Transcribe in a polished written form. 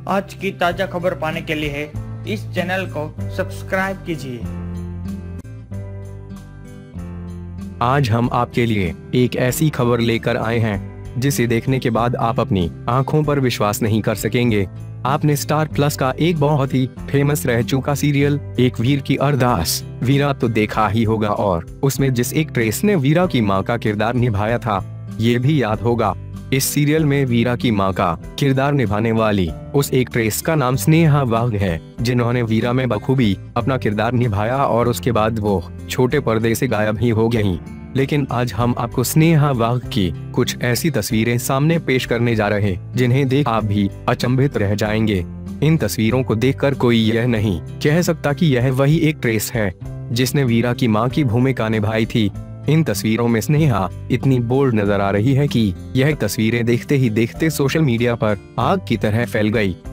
आज की ताजा खबर पाने के लिए इस चैनल को सब्सक्राइब कीजिए। आज हम आपके लिए एक ऐसी खबर लेकर आए हैं जिसे देखने के बाद आप अपनी आंखों पर विश्वास नहीं कर सकेंगे। आपने स्टार प्लस का एक बहुत ही फेमस रह चुका सीरियल एक वीर की अरदास वीरा तो देखा ही होगा, और उसमें जिस एक्ट्रेस ने वीरा की मां का किरदार निभाया था ये भी याद होगा। इस सीरियल में वीरा की मां का किरदार निभाने वाली उस एक्ट्रेस का नाम स्नेहा वाघ है, जिन्होंने वीरा में बखूबी अपना किरदार निभाया और उसके बाद वो छोटे पर्दे से गायब ही हो गयीं। लेकिन आज हम आपको स्नेहा वाघ की कुछ ऐसी तस्वीरें सामने पेश करने जा रहे जिन्हें देख आप भी अचंभित रह जाएंगे। इन तस्वीरों को देखकर कोई यह नहीं कह सकता कि यह वही एक्ट्रेस है जिसने वीरा की मां की भूमिका निभाई थी। इन तस्वीरों में स्नेहा इतनी बोल्ड नजर आ रही है कि यह तस्वीरें देखते ही देखते सोशल मीडिया पर आग की तरह फैल गई।